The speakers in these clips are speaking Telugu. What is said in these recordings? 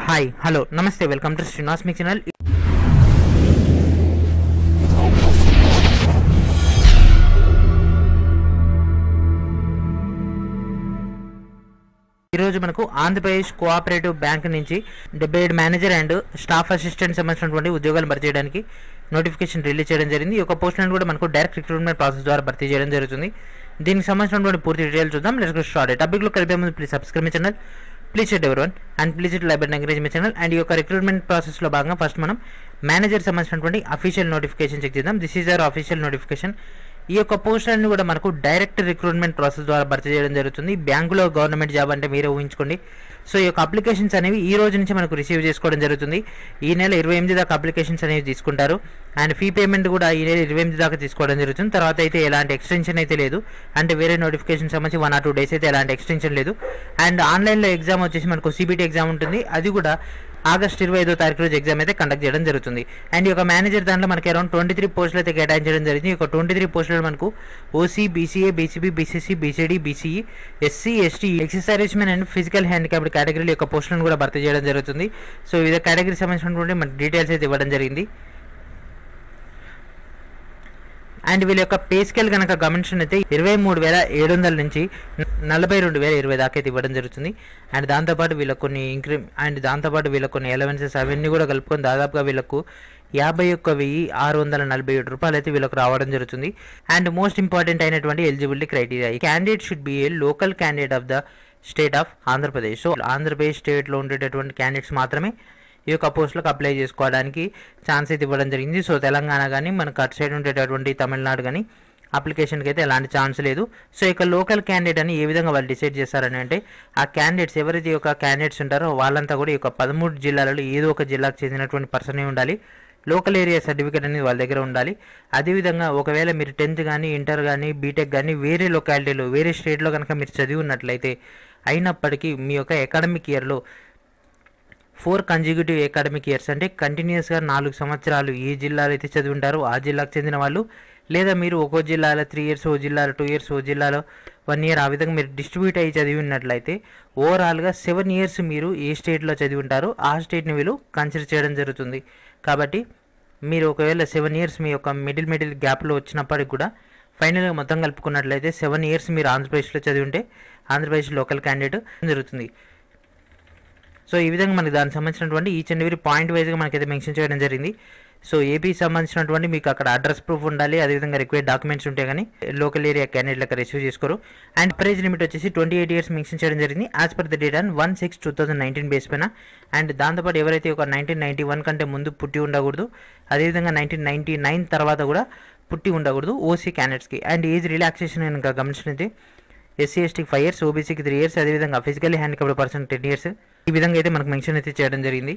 హాయ్ హలో నమస్తే వెల్కమ్ టు శ్రీనివాస్ మీ ఛానల్. ఈరోజు మనకు ఆంధ్రప్రదేశ్ కోఆపరేటివ్ బ్యాంక్ నుంచి 77 మేనేజర్ అండ్ స్టాఫ్ అసిస్టెంట్ సంబంధించినటువంటి ఉద్యోగాలు భర్తీ చేయడానికి నోటిఫికేషన్ రిలీజ్ చేయడం జరిగింది. ఈ యొక్క పోస్టులను కూడా మనకు డైరెక్ట్ రిక్రూట్మెంట్ ప్రాసెస్ ద్వారా భర్తీ చేయడం జరుగుతుంది. దీనికి సంబంధించినటువంటి పూర్తి డీటెయిల్స్ చూద్దాం. Let's get started. టాపిక్లో కలిపే ముందు please subscribe my channel, please share everyone and please it like button encourage my channel. And ఈ యొక్క రిక్రూట్మెంట్ ప్రాసెస్లో భాగంగా ఫస్ట్ మనం మేనేజర్ సంబంధించినటువంటి అఫీషియల్ నోటిఫికేషన్ చెక్ చేద్దాం. This is our official notification. ఈ యొక్క పోస్టులన్నీ కూడా మనకు డైరెక్ట్ రిక్రూట్మెంట్ ప్రాసెస్ ద్వారా భర్తీ చేయడం జరుగుతుంది. బ్యాంకులో గవర్నమెంట్ జాబ్ అంటే మీరే ఊహించుకోండి. సో ఈ యొక్క అప్లికేషన్స్ అనేవి ఈ రోజు నుంచి మనకు రిసీవ్ చేసుకోవడం జరుగుతుంది. ఈ నెల 28 దాకా అప్లికేషన్స్ అనేవి తీసుకుంటారు. అండ్ ఫీ పేమెంట్ కూడా ఈ నెల 28 దాకా తీసుకోవడం జరుగుతుంది. తర్వాత అయితే ఎలాంటి ఎక్స్టెన్షన్ అయితే లేదు. అంటే వేరే నోటిఫికేషన్ సంబంధించి 1 or 2 days అయితే ఎలాంటి ఎక్స్టెన్షన్ లేదు. అండ్ ఆన్లైన్లో ఎగ్జామ్ వచ్చేసి మనకు సిబిటి ఎగ్జామ్ ఉంటుంది. అది కూడా ఆగస్ట్ 25వ తారీఖు రోజు ఎగ్జామ్ అయితే కండక్ట్ చేయడం జరుగుతుంది. అండ్ ఈ యొక్క మేనేజర్ దాంట్లో మనకి అరౌండ్ 23 పోస్టులు అయితే కేటాయించడం జరిగింది. ఈ యొక్క 23 పోస్టులు మనకు OC, BCA, BCB, BCC, BCD, BCE, SC, ST, exservicemen and physical handicapped కేటగిరీల యొక్క పోస్టులను కూడా భర్తీ చేయడం జరుగుతుంది. సో వివిధ కేటగిరీకి సంబంధించినటువంటి మనకి డీటెయిల్స్ అయితే ఇవ్వడం జరిగింది. అండ్ వీళ్ళ యొక్క పే స్కేల్ కనుక గమనించినట్లయితే 23,700 నుంచి 42,020 దాకా అయితే ఇవ్వడం జరుగుతుంది. అండ్ దాంతోపాటు వీళ్ళకు కొన్ని అలవెన్సెస్ అవన్నీ కూడా కలుపుకొని దాదాపుగా వీళ్ళకు 51,647 రూపాయలు అయితే వీళ్ళకి రావడం జరుగుతుంది. అండ్ మోస్ట్ ఇంపార్టెంట్ అయినటువంటి ఎలిజిబిలిటీ క్రైటీరియా, ఈ candidate should be a local candidate of the state of Andhra Pradesh. So Andhra Pradesh స్టేట్లో ఉండేటటువంటి క్యాండిడేట్స్ మాత్రమే ఈ యొక్క పోస్టులకు అప్లై చేసుకోవడానికి ఛాన్స్ అయితే ఇవ్వడం జరిగింది. సో తెలంగాణ కానీ మనకు అటు సైడ్ ఉండేటటువంటి తమిళనాడు కానీ అప్లికేషన్కి అయితే ఎలాంటి ఛాన్స్ లేదు. సో ఇక లోకల్ క్యాండిడేట్ అని ఏ విధంగా వాళ్ళు డిసైడ్ చేస్తారని అంటే, ఆ క్యాండిడేట్స్ ఎవరైతే ఈ యొక్క క్యాండిడేట్స్ ఉంటారో వాళ్ళంతా కూడా ఈ యొక్క 13 జిల్లాలలో ఏదో ఒక జిల్లాకు చెందినటువంటి పర్సనే ఉండాలి. లోకల్ ఏరియా సర్టిఫికేట్ అనేది వాళ్ళ దగ్గర ఉండాలి. అదేవిధంగా ఒకవేళ మీరు 10th కానీ ఇంటర్ కానీ బీటెక్ కానీ వేరే లొకాలిటీలో వేరే స్టేట్లో కనుక మీరు చదివి ఉన్నట్లయితే అయినప్పటికీ మీ యొక్క అకాడమిక్ ఇయర్లో 4 కన్జిక్యూటివ్ అకాడమిక్ ఇయర్స్ అంటే కంటిన్యూస్గా 4 సంవత్సరాలు ఏ జిల్లాలో అయితే చదివి ఉంటారో ఆ జిల్లాకు చెందిన వాళ్ళు, లేదా మీరు ఒక్కో జిల్లాలో 3 years, ఓ జిల్లాలో 2 years, ఓ జిల్లాలో 1 year, ఆ విధంగా మీరు డిస్ట్రిబ్యూట్ అయ్యి చదివి ఉన్నట్లయితే ఓవరాల్గా 7 years మీరు ఏ స్టేట్లో చదివి ఉంటారో ఆ స్టేట్ని వీళ్ళు కన్సిడర్ చేయడం జరుగుతుంది. కాబట్టి మీరు ఒకవేళ 7 years మీ యొక్క మిడిల్ గ్యాప్లో వచ్చినప్పటికి కూడా ఫైనల్గా మొత్తం కలుపుకున్నట్లయితే 7 years మీరు ఆంధ్రప్రదేశ్లో చదివి ఉంటే ఆంధ్రప్రదేశ్ లోకల్ క్యాండిడేట్ జరుగుతుంది. సో ఈ విధంగా మనకి దానికి సంబంధించినటువంటి ఈచ్ అండ్ ఎవరీ పాయింట్ వైజ్గా మనకైతే మెన్షన్ చేయడం జరిగింది. సో ఏపీకి సంబంధించినటువంటి మీకు అక్కడ అడ్రస్ ప్రూఫ్ ఉండాలి, అదేవిధంగా రిక్వైర్డ్ డాక్యుమెంట్స్ ఉంటే కానీ లోకల్ ఏరియా క్యాండిడేట్ లెక్క రిసీవ్ చేసుకోరు. అండ్ ప్రైజ్ లిమిట్ వచ్చేసి 28 years మెన్షన్ చేయడం జరిగింది as per the date on 1/6/2019 base పైన. అండ్ దాంతోపాటు ఎవరైతే ఒక 1991 కంటే ముందు పుట్టి ఉండకూడదు, అదేవిధంగా 1999 తర్వాత కూడా పుట్టి ఉండకూడదు ఓసీ క్యాండిడేట్స్కి. అండ్ ఏజ్ రిలాక్సేషన్ కనుక గమనించినట్లయితే ఎస్సీ ఎస్టీకి 5 years, ఓబీసీకి 3 years, అదేవిధంగా ఫిజికల్లీ హ్యాండిక్యాప్డ్ పర్సన్ 10 years. ఈ విధంగా అయితే మనకు మెన్షన్ అయితే చేయడం జరిగింది.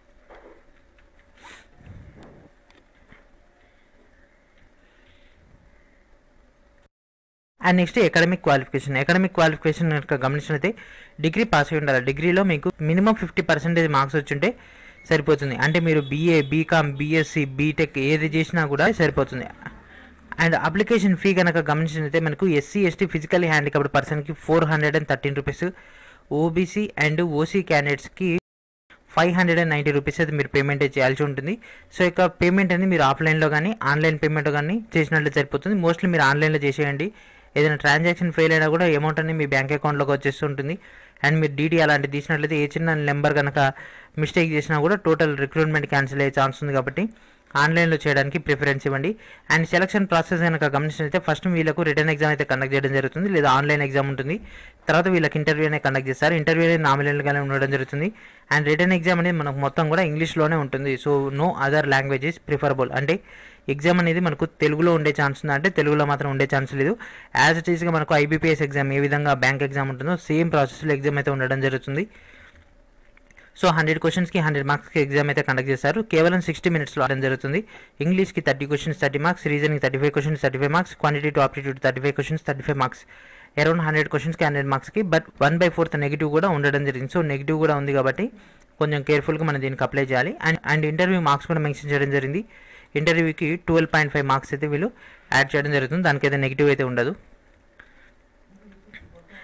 అండ్ నెక్స్ట్ అకాడమిక్ క్వాలిఫికేషన్ కనుక గమనించినట్లయితే డిగ్రీ పాస్ అయి ఉండాలి. డిగ్రీలో మీకు మినిమం 50% మార్క్స్ వచ్చుంటే సరిపోతుంది. అంటే మీరు బీఏ, బీకామ్, బీఎస్సీ, బీటెక్ ఏది చేసినా కూడా సరిపోతుంది. అండ్ అప్లికేషన్ ఫీ కనుక గమనించినట్లయితే మనకు ఎస్సీ ఎస్టీ ఫిజికల్లీ హ్యాండిక్యాప్డ్ పర్సన్కి 413 రూపీస్, ఓబీసీ అండ్ ఓసీ క్యాండిడేట్స్కి 590 రూపీస్ అయితే మీరు పేమెంట్ చేయాల్సి ఉంటుంది. సో ఇక పేమెంట్ అనేది మీరు ఆఫ్లైన్లో కానీ ఆన్లైన్ పేమెంట్ కానీ చేసినట్లు సరిపోతుంది. మోస్ట్లీ మీరు ఆన్లైన్లో చేసేయండి. ఏదైనా ట్రాన్సాక్షన్ ఫెయిల్ అయినా కూడా అమౌంట్ అనేది మీ బ్యాంక్ అకౌంట్లోకి వచ్చేస్తుంటుంది. అండ్ మీరు డీడీ అలాంటివి తీసినట్లయితే ఏ చిన్న నెంబర్ కనుక మిస్టేక్ చేసినా కూడా టోటల్ రిక్రూట్మెంట్ క్యాన్సిల్ అయ్యే ఛాన్స్ ఉంది. కాబట్టి ఆన్లైన్లో చేయడానికి ప్రిఫరెన్స్ ఇవ్వండి. అండ్ సెలక్షన్ ప్రాసెస్ కనుక గమనించినట్లయితే ఫస్ట్ వీళ్ళకు రిటర్న్ ఎగ్జామ్ అయితే కండక్ట్ చేయడం జరుగుతుంది, లేదా ఆన్లైన్ ఎగ్జామ్ ఉంటుంది. తర్వాత వీళ్ళకి ఇంటర్వ్యూ అనేది కండక్ట్ చేస్తారు. ఇంటర్వ్యూ అనేది నామినల్గానే ఉండడం జరుగుతుంది. అండ్ రిటర్న్ ఎగ్జామ్ అనేది మనకు మొత్తం కూడా ఇంగ్లీష్లోనే ఉంటుంది. So no other languages preferable. అంటే ఎగ్జామ్ అనేది మనకు తెలుగులో ఉండే ఛాన్స్ ఉంది, అంటే తెలుగులో మాత్రం ఉండే ఛాన్స్ లేదు. యాజ్ ఇట్ ఈస్గా మనకు ఐబీపీఎస్ ఎగ్జామ్ ఏ విధంగా బ్యాంక్ ఎగ్జామ్ ఉంటుందో సేమ్ ప్రాసెస్లో ఎగ్జామ్ అయితే ఉండడం జరుగుతుంది. సో 100 questions 100 marks ఎగ్జామ్ అయితే కండక్ట్ చేస్తారు. కేవలం 60 minutesలో అవడం జరుగుతుంది. ఇంగ్లీష్కి 30 questions 30 marks, reasoning 35 questions 35 marks, quantity to aptitude 35 questions 35 marks. Around 100 questions 100 marksకి బట్ 1/4 నెగిటివ్ కూడా ఉండడం జరిగింది. సో నెగిటివ్ కూడా ఉంది కాబట్టి కొంచెం కేర్ఫుల్గా మనం దీనికి అప్లై చేయాలి. అండ్ ఇంటర్వ్యూ మార్క్స్ కూడా మెన్షన్ చేయడం జరిగింది. ఇంటర్వ్యూకి 12.5 marks అయితే వీళ్ళు యాడ్ చేయడం జరుగుతుంది. దానికైతే నెగిటివ్ అయితే ఉండదు.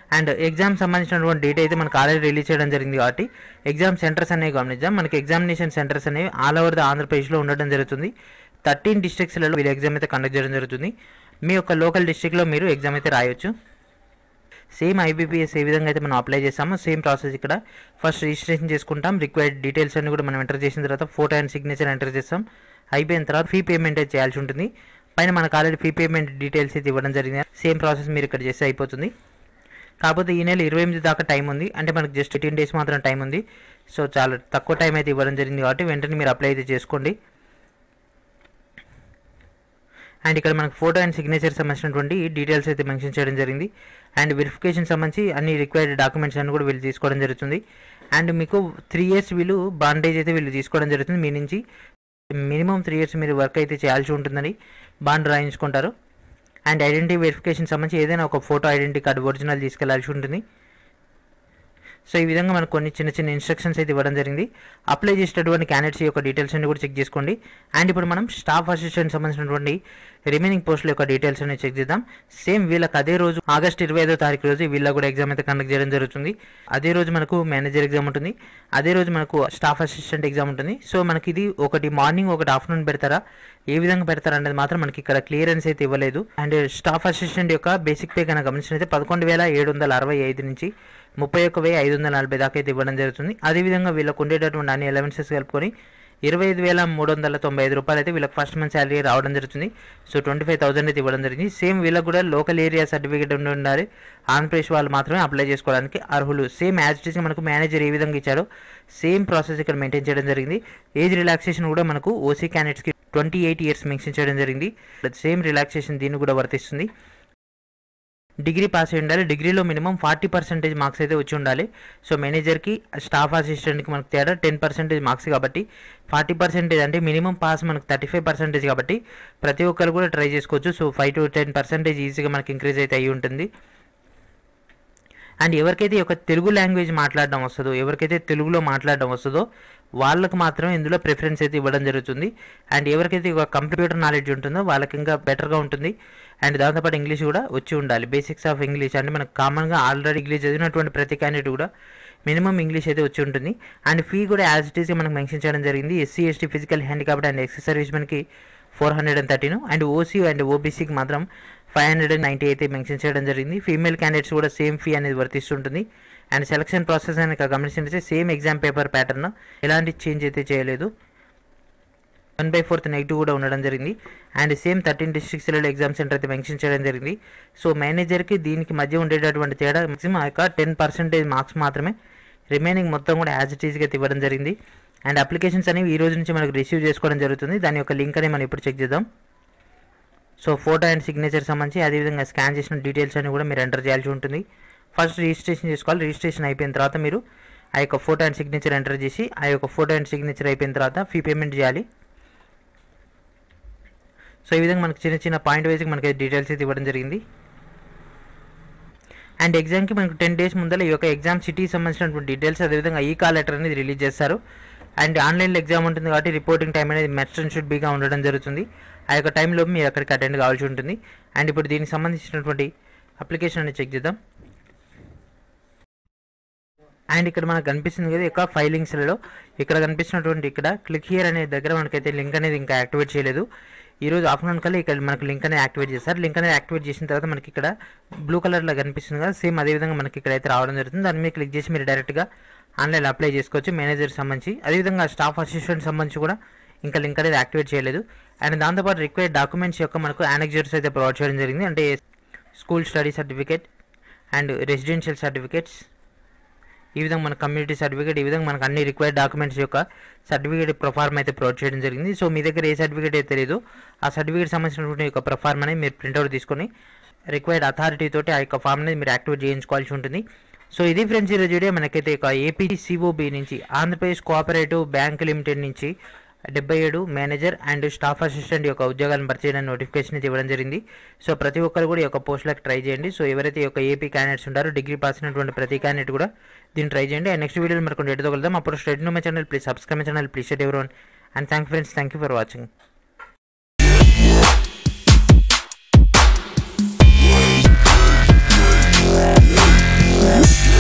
అండ్ ఎగ్జామ్ సంబంధించినటువంటి డేట్ అయితే మనకు ఆల్రెడీ రిలీజ్ చేయడం జరిగింది కాబట్టి ఎగ్జామ్ సెంటర్స్ అనేవి గమనిద్దాం. మనకి ఎగ్జామినేషన్ సెంటర్స్ అనేవి ఆల్ ఓవర్ ద ఆంధ్రప్రదేశ్లో ఉండడం జరుగుతుంది. 13 డిస్ట్రిక్ట్స్లలో వీళ్ళు ఎగ్జామ్ అయితే కండక్ట్ చేయడం జరుగుతుంది. మీ యొక్క లోకల్ డిస్ట్రిక్ట్లో మీరు ఎగ్జామ్ అయితే రాయొచ్చు. సేమ్ IBPS ఏ విధంగా అయితే మనం అప్లై చేస్తామో సేమ్ ప్రాసెస్ ఇక్కడ ఫస్ట్ రిజిస్ట్రేషన్ చేసుకుంటాం. రిక్వైర్డ్ డీటెయిల్స్ అన్ని కూడా మనం ఎంటర్ చేసిన తర్వాత ఫోటో అండ్ సిగ్నేచర్ ఎంటర్ చేస్తాం. అయిపోయిన తర్వాత ఫీ పేమెంట్ అయితే చేయాల్సి ఉంటుంది. పైన మనకు ఆల్రెడీ ఫీ పేమెంట్ డీటెయిల్స్ అయితే ఇవ్వడం జరిగింది. సేమ్ ప్రాసెస్ మీరు ఇక్కడ చేస్తే అయిపోతుంది. కాకపోతే ఈ నెల 28 దాకా టైం ఉంది, అంటే మనకు జస్ట్ 18 డేస్ మాత్రం టైం ఉంది. సో చాలా తక్కువ టైం అయితే ఇవ్వడం జరిగింది కాబట్టి వెంటనే మీరు అప్లై అయితే చేసుకోండి. అండ్ ఇక్కడ మనకు ఫోటో అండ్ సిగ్నేచర్ సంబంధించినటువంటి డీటెయిల్స్ అయితే మెన్షన్ చేయడం జరిగింది. అండ్ వెరిఫికేషన్ సంబంధించి అన్ని రిక్వైర్డ్ డాక్యుమెంట్స్ అన్ని కూడా వీళ్ళు తీసుకోవడం జరుగుతుంది. అండ్ మీకు 3 years వీళ్ళు బాండేజ్ అయితే వీళ్ళు తీసుకోవడం జరుగుతుంది. మీ నుంచి మినిమం 3 years మీరు వర్క్ అయితే చేయాల్సి ఉంటుందని బాండ్ రాయించుకుంటారు. అండ్ ఐడెంటిటీ వెరిఫికేషన్ సంబంధించి ఏదైనా ఒక ఫోటో ఐడెంటిటీ కార్డు ఒరిజినల్ తీసుకెళ్లాల్సి ఉంటుంది. సో ఈ విధంగా మనకు కొన్ని చిన్న చిన్న ఇన్స్ట్రక్షన్స్ అయితే ఇవ్వడం జరిగింది. అప్లై చేసేటటువంటి క్యాండిడేట్స్ యొక్క డీటెయిల్స్ అన్ని కూడా చెక్ చేసుకోండి. అండ్ ఇప్పుడు మనం స్టాఫ్ అసిస్టెంట్ సంబంధించినటువంటి రిమైనింగ్ పోస్టుల యొక్క డీటెయిల్స్ అనేది చెక్ చేద్దాం. సేమ్ వీళ్ళకి అదే రోజు ఆగస్ట్ 25వ తారీఖు రోజు వీళ్ళకి కూడా ఎగ్జామ్ అయితే కండక్ట్ చేయడం జరుగుతుంది. అదే రోజు మనకు మేనేజర్ ఎగ్జామ్ ఉంటుంది, అదే రోజు మనకు స్టాఫ్ అసిస్టెంట్ ఎగ్జామ్ ఉంటుంది. సో మనకి ఇది ఒకటి మార్నింగ్ ఒకటి ఆఫ్టర్నూన్ పెడతారా, ఏ విధంగా పెడతారా అనేది మాత్రం మనకి ఇక్కడ క్లియరెన్స్ అయితే ఇవ్వలేదు. అండ్ స్టాఫ్ అసిస్టెంట్ యొక్క బేసిక్ పే కనుక గమనించినైతే 11,765 నుంచి 31,540 దాకా అయితే ఇవ్వడం జరుగుతుంది. అదేవిధంగా వీళ్ళకు ఉండేటటువంటి అన్ని అలవెన్సెస్ కలుపుకొని 25,395 రూపాయలు అయితే వీళ్ళకి ఫస్ట్ మంత్ శాలరీ రావడం జరుగుతుంది. సో 25,000 అయితే ఇవ్వడం జరిగింది. సేమ్ వీళ్ళకి కూడా లోకల్ ఏరియా సర్టిఫికేట్ ఉండాలి. ఆంధ్రప్రదేశ్ వాళ్ళు మాత్రమే అప్లై చేసుకోవడానికి అర్హులు. సేమ్ యాజ్ ఇట్ ఈస్ మనకు మేనేజర్ ఏ విధంగా ఇచ్చారో సేమ్ ప్రాసెస్ ఇక్కడ మెయింటైన్ చేయడం జరిగింది. ఏజ్ రిలాక్సేషన్ కూడా మనకు ఓసీ క్యాండిడేట్స్కి 28 years మెన్షన్ చేయడం జరిగింది. సేమ్ రిలాక్సేషన్ దీన్ని కూడా వర్తిస్తుంది. డిగ్రీ పాస్ అయి ఉండాలి. డిగ్రీలో మినిమం 40% మార్క్స్ అయితే వచ్చి ఉండాలి. సో మేనేజర్కి స్టాఫ్ అసిస్టెంట్కి మనకు తేడా 10% మార్క్స్ కాబట్టి 40% అంటే మినిమం పాస్ మనకు 35% కాబట్టి ప్రతి ఒక్కరు కూడా ట్రై చేసుకోవచ్చు. సో 5 to 10% ఈజీగా మనకి ఇంక్రీజ్ అయితే అయ్యి ఉంటుంది. అండ్ ఎవరికైతే ఒక తెలుగు లాంగ్వేజ్ మాట్లాడడం వస్తుందో, ఎవరికైతే తెలుగులో మాట్లాడడం వస్తుందో వాళ్ళకు మాత్రం ఇందులో ప్రిఫరెన్స్ అయితే ఇవ్వడం జరుగుతుంది. అండ్ ఎవరికైతే ఒక కంప్యూటర్ నాలెడ్జ్ ఉంటుందో వాళ్ళకి ఇంకా బెటర్గా ఉంటుంది. అండ్ దాంతోపాటు ఇంగ్లీష్ కూడా వచ్చి ఉండాలి. బేసిక్స్ ఆఫ్ ఇంగ్లీష్ అంటే మనకు కామన్గా ఆల్రెడీ ఇంగ్లీష్ చదివినటువంటి ప్రతి క్యాండిడేట్ కూడా మినిమం ఇంగ్లీష్ అయితే వచ్చి ఉంటుంది. అండ్ ఫీ కూడా యాజ్ ఇట్ ఈస్గా మనకు మెన్షన్ చేయడం జరిగింది. SC ST physical handicapped and ex service మనకి 413, అండ్ OC అండ్ OBCకి మాత్రం 590 అయితే మెన్షన్ చేయడం జరిగింది. ఫీమేల్ క్యాండిడేట్స్ కూడా సేమ్ ఫీ అనేది వర్తిస్తుంటుంది. అండ్ సెలక్షన్ ప్రాసెస్ అని గమనించినట్లయితే సేమ్ ఎగ్జామ్ పేపర్ ప్యాటర్న్, ఎలాంటి చేంజ్ అయితే చేయలేదు. 1/4 నెగిటివ్ కూడా ఉండడం జరిగింది. అండ్ సేమ్ 13 డిస్ట్రిక్ట్స్లలో ఎగ్జామ్ సెంటర్ అయితే మెన్షన్ చేయడం జరిగింది. సో మేనేజర్కి దీనికి మధ్య ఉండేటటువంటి తేడా మ్యాక్సిమం యొక్క 10% మార్క్స్ మాత్రమే, రిమైనింగ్ మొత్తం కూడా యాజ్ ఇట్ ఈస్గా ఇవ్వడం జరిగింది. అండ్ అప్లికేషన్స్ అనేవి ఈ రోజు నుంచి మనకు రిసీవ్ చేసుకోవడం జరుగుతుంది. దాని యొక్క లింక్ అనేది మనం ఇప్పుడు చెక్ చేద్దాం. సో ఫోటో అండ్ సిగ్నేచర్ సంబంధించి అదేవిధంగా స్కాన్ చేసిన డీటెయిల్స్ అని కూడా మీరు ఎంటర్ చేయాల్సి ఉంటుంది. ఫస్ట్ రిజిస్ట్రేషన్ చేసుకోవాలి. రిజిస్ట్రేషన్ అయిపోయిన తర్వాత మీరు ఆ యొక్క ఫోటో అండ్ సిగ్నేచర్ ఎంటర్ చేసి ఆ యొక్క ఫోటో అండ్ సిగ్నేచర్ అయిపోయిన తర్వాత ఫీ పేమెంట్ చేయాలి. సో ఈ విధంగా మనకు చిన్న చిన్న పాయింట్ వైజ్గా మనకి డీటెయిల్స్ అయితే ఇవ్వడం జరిగింది. అండ్ ఎగ్జామ్కి మనకు 10 days ముందర ఈ యొక్క ఎగ్జామ్ సిటీకి సంబంధించినటువంటి డీటెయిల్స్ అదేవిధంగా కాల్ లెటర్ అనేది రిలీజ్ చేస్తారు. అండ్ ఆన్లైన్లో ఎగ్జామ్ ఉంటుంది కాబట్టి రిపోర్టింగ్ టైం అనేది మస్ట్ అండ్ షుడ్ బీగా ఉండడం జరుగుతుంది. ఆ యొక్క టైంలో మీరు అక్కడికి అటెండ్ కావాల్సి ఉంటుంది. అండ్ ఇప్పుడు దీనికి సంబంధించినటువంటి అప్లికేషన్ అనేది చెక్ చేద్దాం. అండ్ ఇక్కడ మనకు కనిపిస్తుంది కదా ఇక ఫైలింగ్స్లలో ఇక్కడ కనిపిస్తున్నటువంటి ఇక్కడ క్లిక్ హియర్ అనే దగ్గర మనకైతే లింక్ అనేది ఇంకా యాక్టివేట్ చేయలేదు. ఈరోజు ఆఫ్టర్నూన్ కల్లా ఇక్కడ మనకు లింక్ అనేది యాక్టివేట్ చేస్తారు. లింక్ అనేది యాక్టివేట్ చేసిన తర్వాత మనకి ఇక్కడ బ్లూ కలర్లో కనిపిస్తుంది కదా, సేమ్ అదేవిధంగా మనకి ఇక్కడైతే రావడం జరుగుతుంది. దాని మీద క్లిక్ చేసి మీరు డైరెక్ట్గా ఆన్లైన్లో అప్లై చేసుకోవచ్చు. మేనేజర్ సంబంధించి అదేవిధంగా స్టాఫ్ అసిస్టెంట్ సంబంధించి కూడా ఇంకా లింక్ అనేది యాక్టివేట్ చేయలేదు. అండ్ దాంతోపాటు రిక్వైర్డ్ డాక్యుమెంట్స్ యొక్క మనకు యానెక్జర్స్ అయితే ప్రొవైడ్ చేయడం జరిగింది. అంటే school study certificate and residential certificates, ఈ విధంగా మన కమ్యూనిటీ సర్టిఫికేట్, ఈ విధంగా మనకు అన్ని రిక్వైర్డ్ డాక్యుమెంట్స్ యొక్క సర్టిఫికేట్ ప్రొఫార్మ్ అయితే ప్రొవైడ్ చేయడం జరిగింది. సో మీ దగ్గర ఏ సర్టిఫికేట్ అయితే తెలియదు ఆ సర్టిఫికేట్ సంబంధించినటువంటి యొక్క ప్రొఫార్మ్ అనేది మీరు ప్రింట్అవుట్ తీసుకొని రిక్వైర్డ్ అథారిటీ తోటి ఆ యొక్క ఫామ్ అనేది మీరు యాక్టివేట్ చేయించుకోవాల్సి ఉంటుంది. సో ఇది ఫ్రెండ్స్ ఈరోజు వీడియో. మనకైతే ఒక APCOB నుంచి ఆంధ్రప్రదేశ్ కోఆపరేటివ్ బ్యాంక్ లిమిటెడ్ నుంచి 77 మేనేజర్ అండ్ స్టాఫ్ అసిస్టెంట్ యొక్క ఉద్యోగాలను భర్తీ చేయడానికి నోటిఫికేషన్ ఇవ్వడం జరిగింది. సో ప్రతి ఒక్కరు కూడా ఈ యొక్క పోస్టులకు ట్రై చేయండి. సో ఎవరైతే ఈ యొక్క AP క్యాండిడేట్స్ ఉంటారో డిగ్రీ పాస్ అయినటువంటి ప్రతి క్యాండిడేట్ కూడా దీన్ని ట్రై చేయండి. అండ్ నెక్స్ట్ వీడియోలో మనకు ఎటుతో వెళ్దాం. అప్పుడు study my channel, please subscribe my channel, please share everyone. And thank friends, thank you for watching. Bye.